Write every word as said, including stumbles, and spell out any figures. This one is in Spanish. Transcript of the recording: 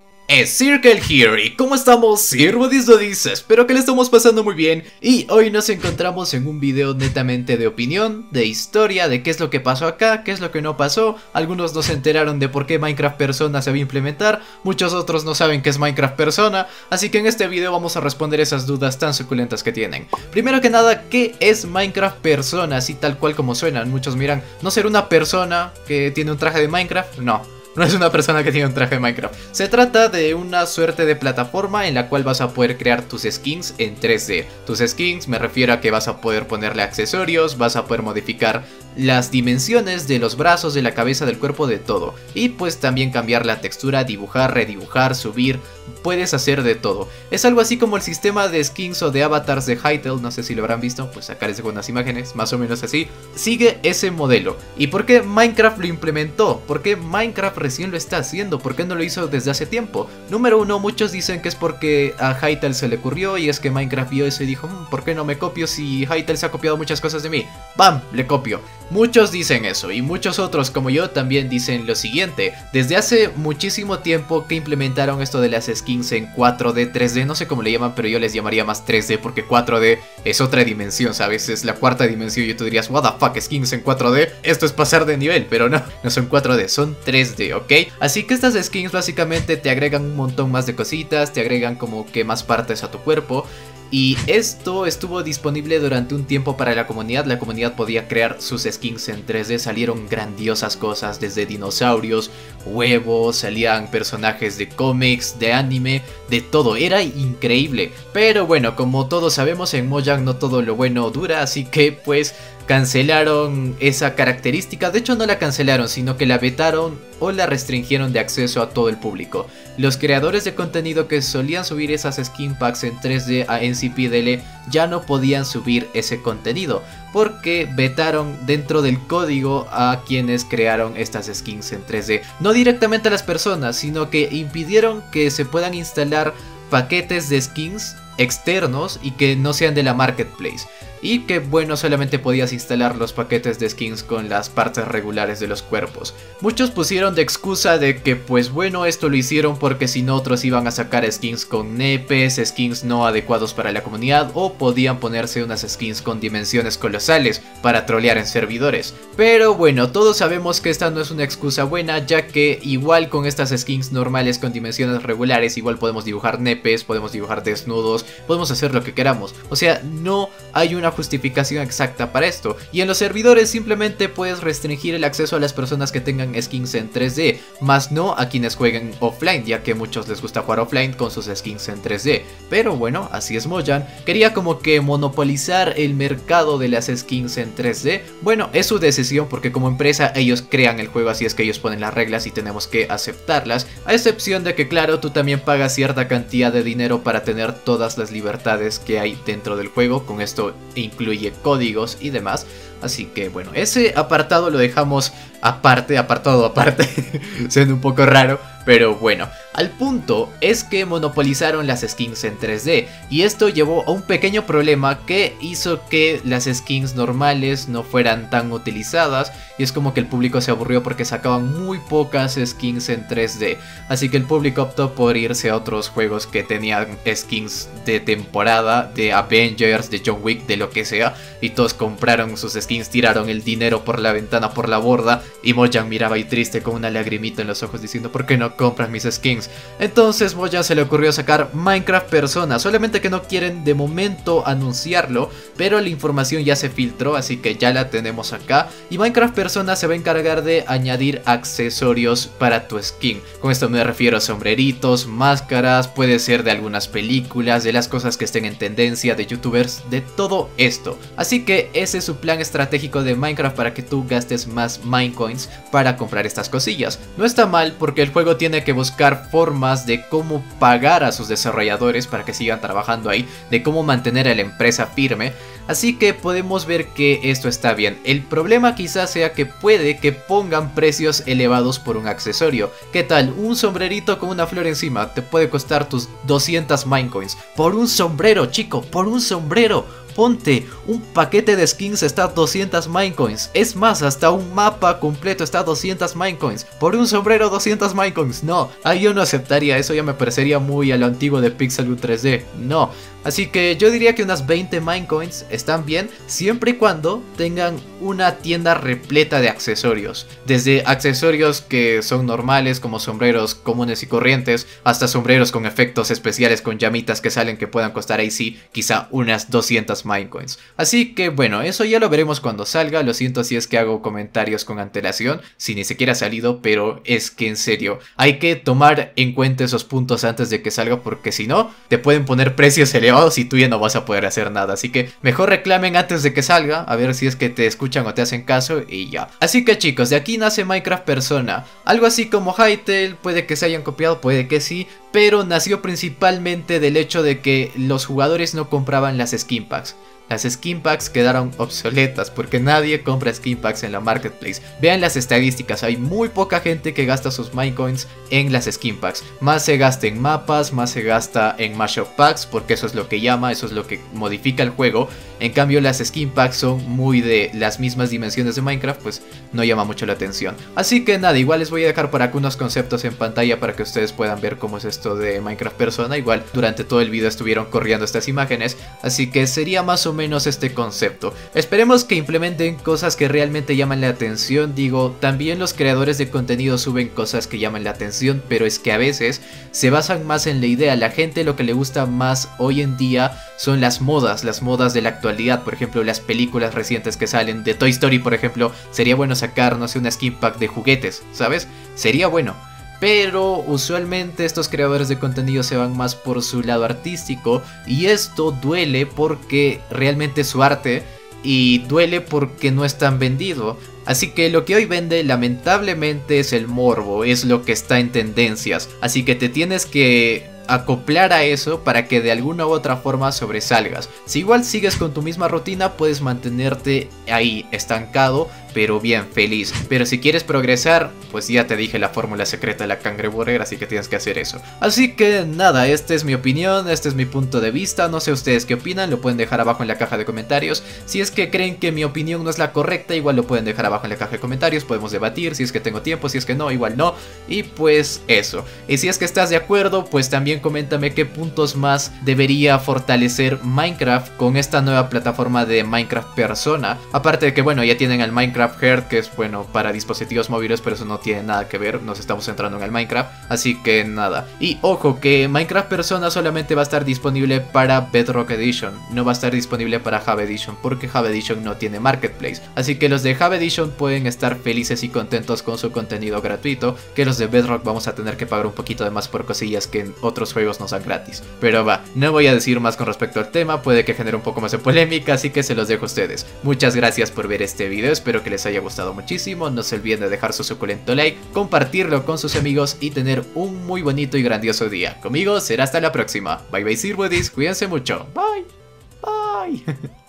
Es Circle here, y ¿cómo estamos? Sirvodis lo dice, espero que le estamos pasando muy bien. Y hoy nos encontramos en un video netamente de opinión, de historia, de qué es lo que pasó acá, qué es lo que no pasó. Algunos no se enteraron de por qué Minecraft Persona se va a implementar, muchos otros no saben qué es Minecraft Persona. Así que en este video vamos a responder esas dudas tan suculentas que tienen. Primero que nada, ¿qué es Minecraft Persona? Así tal cual como suenan. Muchos miran, ¿no será una persona que tiene un traje de Minecraft? No. No es una persona que tiene un traje de Minecraft. Se trata de una suerte de plataforma en la cual vas a poder crear tus skins en tres D. Tus skins me refiero a que vas a poder ponerle accesorios, vas a poder modificar las dimensiones de los brazos, de la cabeza, del cuerpo, de todo. Y pues también cambiar la textura, dibujar, redibujar, subir. Puedes hacer de todo. Es algo así como el sistema de skins o de avatars de Hytale. No sé si lo habrán visto, pues acá les dejo unas imágenes, más o menos así. Sigue ese modelo. ¿Y por qué Minecraft lo implementó? ¿Por qué Minecraft recién lo está haciendo? ¿Por qué no lo hizo desde hace tiempo? Número uno, muchos dicen que es porque a Hytale se le ocurrió, y es que Minecraft vio eso y dijo, mmm, ¿por qué no me copio si Hytale se ha copiado muchas cosas de mí? ¡Bam! Le copio. Muchos dicen eso, y muchos otros como yo también dicen lo siguiente. Desde hace muchísimo tiempo que implementaron esto de las skins en cuatro D, tres D, no sé cómo le llaman, pero yo les llamaría más tres D porque cuatro D es otra dimensión, ¿sabes? Es la cuarta dimensión y tú dirías, what the fuck, skins en cuatro D, esto es pasar de nivel, pero no, no son cuatro D, son tres D, ¿ok? Así que estas skins básicamente te agregan un montón más de cositas, te agregan como que más partes a tu cuerpo. Y esto estuvo disponible durante un tiempo para la comunidad. La comunidad podía crear sus skins en tres D. Salieron grandiosas cosas, desde dinosaurios, huevos, salían personajes de cómics, de anime, de todo. Era increíble. Pero bueno, como todos sabemos, en Mojang no todo lo bueno dura, así que pues cancelaron esa característica. De hecho no la cancelaron, sino que la vetaron o la restringieron de acceso a todo el público. Los creadores de contenido que solían subir esas skin packs en tres D a N C P D L ya no podían subir ese contenido, porque vetaron dentro del código a quienes crearon estas skins en tres D. No directamente a las personas, sino que impidieron que se puedan instalar paquetes de skins externos y que no sean de la marketplace. Y que bueno, solamente podías instalar los paquetes de skins con las partes regulares de los cuerpos. Muchos pusieron de excusa de que pues bueno, esto lo hicieron porque si no otros iban a sacar skins con nepes, skins no adecuados para la comunidad, o podían ponerse unas skins con dimensiones colosales para trolear en servidores. Pero bueno, todos sabemos que esta no es una excusa buena, ya que igual con estas skins normales con dimensiones regulares igual podemos dibujar nepes, podemos dibujar desnudos, podemos hacer lo que queramos. O sea, no hay una justificación exacta para esto, y en los servidores simplemente puedes restringir el acceso a las personas que tengan skins en tres D, más no a quienes jueguen offline, ya que a muchos les gusta jugar offline con sus skins en tres D. Pero bueno, así es Mojang, quería como que monopolizar el mercado de las skins en tres D. Bueno, es su decisión porque como empresa ellos crean el juego, así es que ellos ponen las reglas y tenemos que aceptarlas, a excepción de que claro, tú también pagas cierta cantidad de dinero para tener todas las libertades que hay dentro del juego. Con esto incluye códigos y demás. Así que bueno, ese apartado lo dejamos aparte, apartado aparte. Suena un poco raro, pero bueno. Al punto es que monopolizaron las skins en tres D, y esto llevó a un pequeño problema que hizo que las skins normales no fueran tan utilizadas, y es como que el público se aburrió porque sacaban muy pocas skins en tres D. Así que el público optó por irse a otros juegos que tenían skins de temporada, de Avengers, de John Wick, de lo que sea, y todos compraron sus skins, tiraron el dinero por la ventana, por la borda, y Mojang miraba ahí triste con una lagrimita en los ojos diciendo, ¿por qué no compras mis skins? Entonces Mojang se le ocurrió sacar Minecraft Persona, solamente que no quieren de momento anunciarlo, pero la información ya se filtró, así que ya la tenemos acá. Y Minecraft Persona se va a encargar de añadir accesorios para tu skin. Con esto me refiero a sombreritos, máscaras, puede ser de algunas películas, de las cosas que estén en tendencia, de youtubers, de todo esto. Así que ese es su plan estratégico de Minecraft para que tú gastes más Minecoins para comprar estas cosillas. No está mal porque el juego tiene que buscar formas de cómo pagar a sus desarrolladores para que sigan trabajando ahí, de cómo mantener a la empresa firme. Así que podemos ver que esto está bien. El problema quizás sea que puede que pongan precios elevados por un accesorio. ¿Qué tal? Un sombrerito con una flor encima te puede costar tus doscientas Minecoins. Por un sombrero, chico, por un sombrero. ponte, un paquete de skins está a doscientas Minecoins. Es más, hasta un mapa completo está a doscientas Minecoins. Por un sombrero doscientas Minecoins. No, ahí yo no aceptaría, eso ya me parecería muy a lo antiguo de Pixelbook tres D. No. Así que yo diría que unas veinte Minecoins están bien, siempre y cuando tengan una tienda repleta de accesorios. Desde accesorios que son normales, como sombreros comunes y corrientes, hasta sombreros con efectos especiales con llamitas que salen que puedan costar ahí sí, quizá unas doscientas Minecoins. Así que bueno, eso ya lo veremos cuando salga. Lo siento si es que hago comentarios con antelación, si ni siquiera ha salido, pero es que en serio, hay que tomar en cuenta esos puntos antes de que salga, porque si no, te pueden poner precios elevados y tú ya no vas a poder hacer nada. Así que mejor reclamen antes de que salga, a ver si es que te escuchan o te hacen caso y ya. Así que chicos, de aquí nace Minecraft Persona. Algo así como Hytale, puede que se hayan copiado, puede que sí, pero nació principalmente del hecho de que los jugadores no compraban las skin packs. Las skin packs quedaron obsoletas porque nadie compra skin packs en la marketplace. Vean las estadísticas, hay muy poca gente que gasta sus Minecoins en las skin packs. Más se gasta en mapas, más se gasta en mashup packs, porque eso es lo que llama, eso es lo que modifica el juego. En cambio las skin packs son muy de las mismas dimensiones de Minecraft, pues no llama mucho la atención. Así que nada, igual les voy a dejar por acá unos conceptos en pantalla para que ustedes puedan ver cómo es esto de Minecraft Persona. Igual durante todo el video estuvieron corriendo estas imágenes, así que sería más o menos este concepto. Esperemos que implementen cosas que realmente llaman la atención. Digo, también los creadores de contenido suben cosas que llaman la atención, pero es que a veces se basan más en la idea. La gente lo que le gusta más hoy en día son las modas, las modas de la actualidad. Por ejemplo, las películas recientes que salen de Toy Story, por ejemplo, sería bueno sacar, no sé, una skin pack de juguetes, ¿sabes? Sería bueno. Pero usualmente estos creadores de contenido se van más por su lado artístico, y esto duele porque realmente es su arte y duele porque no es tan vendido. Así que lo que hoy vende lamentablemente es el morbo, es lo que está en tendencias. Así que te tienes que acoplar a eso para que de alguna u otra forma sobresalgas. Si igual sigues con tu misma rutina, puedes mantenerte ahí estancado, pero bien feliz. Pero si quieres progresar, pues ya te dije la fórmula secreta de la cangreburger, así que tienes que hacer eso. Así que nada, esta es mi opinión, este es mi punto de vista. No sé ustedes qué opinan, lo pueden dejar abajo en la caja de comentarios. Si es que creen que mi opinión no es la correcta, igual lo pueden dejar abajo en la caja de comentarios. Podemos debatir, si es que tengo tiempo, si es que no, igual no. Y pues eso. Y si es que estás de acuerdo, pues también coméntame qué puntos más debería fortalecer Minecraft con esta nueva plataforma de Minecraft Persona. Aparte de que bueno, ya tienen el Minecraft Heart, que es bueno para dispositivos móviles, pero eso no tiene nada que ver, nos estamos centrando en el Minecraft, así que nada. Y ojo que Minecraft Persona solamente va a estar disponible para Bedrock Edition, no va a estar disponible para Java Edition, porque Java Edition no tiene Marketplace. Así que los de Java Edition pueden estar felices y contentos con su contenido gratuito, que los de Bedrock vamos a tener que pagar un poquito de más por cosillas que en otros juegos nos dan gratis. Pero va, no voy a decir más con respecto al tema, puede que genere un poco más de polémica, así que se los dejo a ustedes. Muchas gracias por ver este video, espero que les haya gustado muchísimo. No se olviden de dejar su suculento like, compartirlo con sus amigos y tener un muy bonito y grandioso día. Conmigo será hasta la próxima. Bye bye, Sirbudis, cuídense mucho. Bye. Bye.